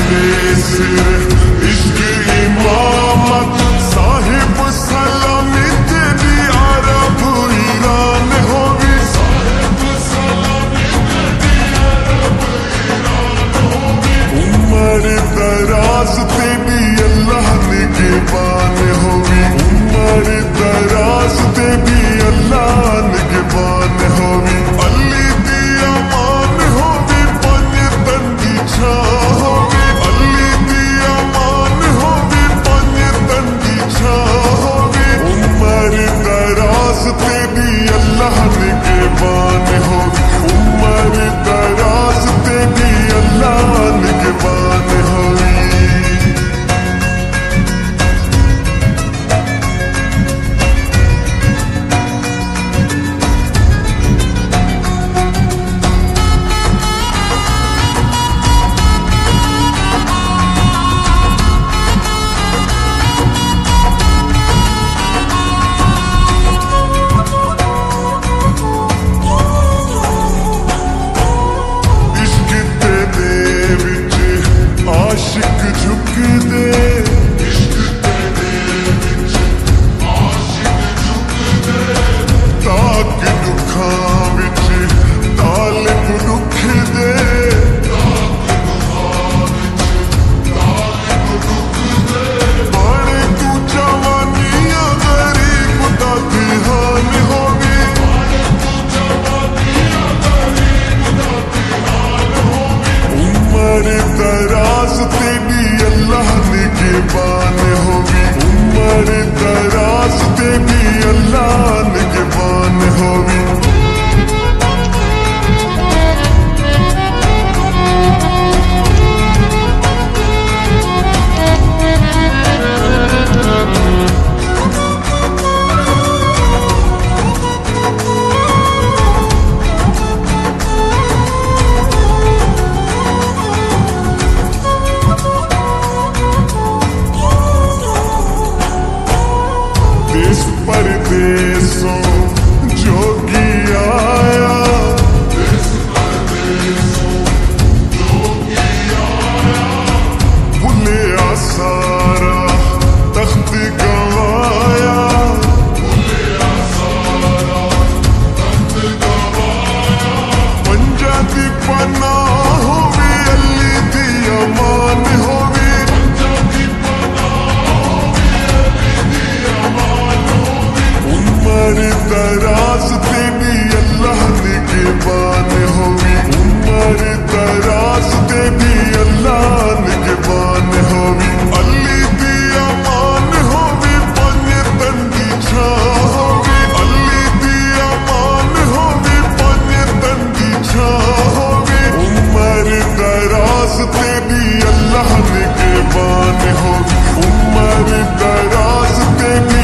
तेरे सिर इश्क इमामत साहिब सलामी तेरी अरब ईरान होगी, साहिब सलामी तेरी अरब ईरान होगी। उम्र दराज तेरी अल्लाह निगहबान होगी, उम्र दराज तेरी अल्लाह निगहबान होगी। अली दी अमान होगी पंज तंदी छा होगी, अली दी अमान होगी पंज तंदी छा होगी। उम्र दराज तेरी अल्लाह निगहबान होगी, उम्र दराज तेरी अल्लाह निगहबान होगी। आशिक झुक दे, इश्क तेरे विच आशिक झुक दे। ताक दुखां विच तालिब दुख दे, ताक दुखां विच तालिब दुख दे। बाणे तू जवानियां गरीब दा ध्यान होगी, बाणे तू जवानियां गरीब दा ध्यान होगी। उम्र दराज तेरी अल्लाह निगहबान होगी, उम्र दराज तेरी अल्लाह निगहबान होगी। देश परदेसों जोगी आया, देश परदेसों जोगी आया। भुलिया सारा तख्त गवाया, भुलिया सारा तख्त गवाया। पंजा दी पनाह होवी अली दी अमान होवी, पंजा दी पनाह होवी अली दी अमान होवी। उम्र दराज तेरी अल्लाह निगहबान होगी, उम्र दराज तेरी अल्लाह निगहबान होगी। अली दी अमान होगी पंज तंदी छा होगी, अली दी अमान होगी पंज तंदी छा होगी। उम्र दराज तेरी अल्लाह निगहबान होगी, उम्र दराज तेरी